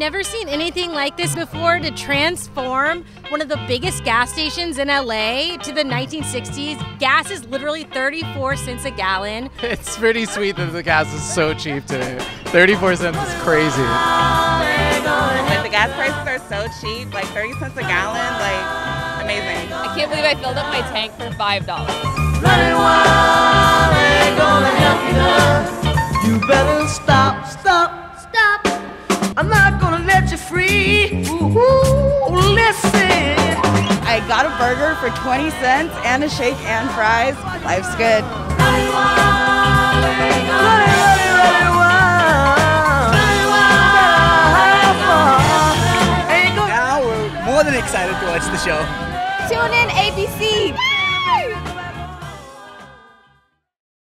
never seen anything like this before to transform one of the biggest gas stations in LA to the 1960s. Gas is literally 34 cents a gallon. It's pretty sweet that the gas is so cheap today. 34 cents is crazy. Like the gas prices are so cheap, like 30 cents a gallon, like amazing. I can't believe I filled up my tank for $5. You better stop. I'm not gonna let you free. Ooh, listen. I got a burger for 20 cents and a shake and fries. Life's good. Now we're more than excited to watch the show. Tune in, ABC.